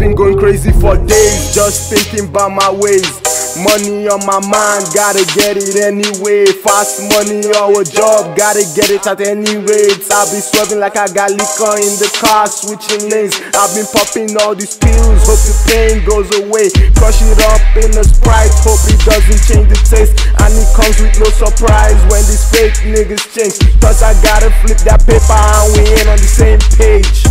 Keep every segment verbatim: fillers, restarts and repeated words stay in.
been going crazy for days, just thinking about my ways. Money on my mind, gotta get it anyway. Fast money or a job, gotta get it at any rate. I've been swerving like I got liquor in the car, switching lanes. I've been popping all these pills, hope the pain goes away. Crush it up in a Sprite, hope it doesn't change the taste. And it comes with no surprise when these fake niggas change. Cause I gotta flip that paper and we ain't on the same page.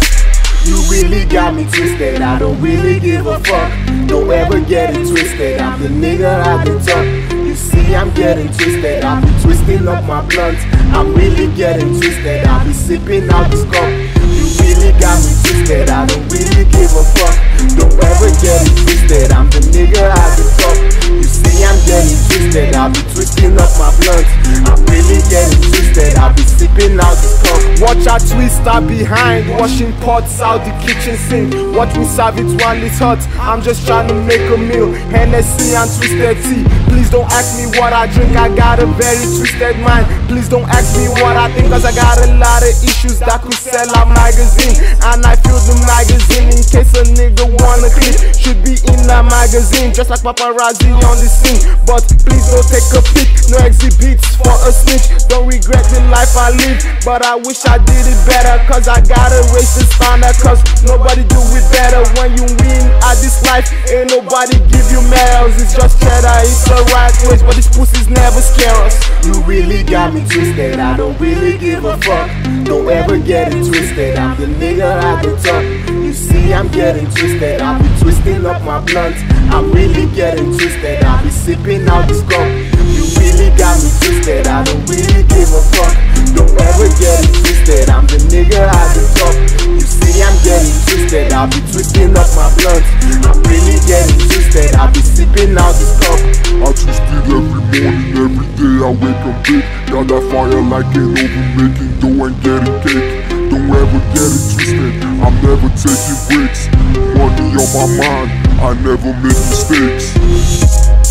You really got me twisted, I don't really give a fuck. Don't ever get it twisted, I'm the nigga at the top. You see I'm getting twisted, I'll be twisting up my blunt. I'm really getting twisted, I'll be sipping out this cup. You really got me twisted, I don't really give a fuck. Don't ever get it twisted, I'm the nigga at the top. You see I'm getting twisted, I'll be twisting up my blunt. I'm really getting twisted, I'll be sipping out this cup. Watch our twister behind, washing pots out the kitchen sink. Watch me serve it while it's hot, I'm just trying to make a meal. Hennessy and twisted tea. Please don't ask me what I drink, I got a very twisted mind. Please don't ask me what I think, cause I got a lot of issues that could sell a magazine. And I feel the magazine in case a nigga wanna clip. Should be in a magazine, just like paparazzi on the scene. But please don't take a pic, no exhibits for a snitch. Don't regret the life I live, but I wish I did it better. Cause I gotta raise the standard, cause nobody do it better. When you win at this life, ain't nobody give you medals. It's just cheddar, it's the right ways, but these pussies never scare us. You really got me twisted, I don't really give a fuck. Don't ever get it twisted, I'm the nigga at the top. You see I'm getting twisted, I'll be twisting up my blunt. I'm really getting twisted, I'll be sipping out this cup. You really got me twisted, I don't really give a fuck. Don't ever get it twisted, I'm the nigga at the top. You see I'm getting twisted, I'll be twisting up my blunt. I'm really getting twisted, I'll be sipping out this cup. I twist it every morning, every day I wake up big. Got that fire like an oven, making dough and getting cake. Don't ever get it twisted, I'm never taking breaks. Money on my mind, I never make mistakes.